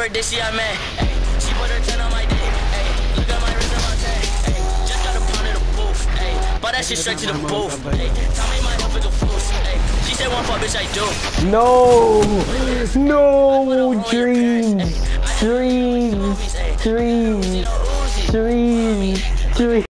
her dick, she got mad. Ay, she put her 10 on my dick. Ay, look at my wrist and my tag. Ay, just got a pound of the booth. Ay, bought that shit straight to the booth. Ay, tell me my hope is a fool. Ay, she said one fuck, bitch, I do. No, dreams.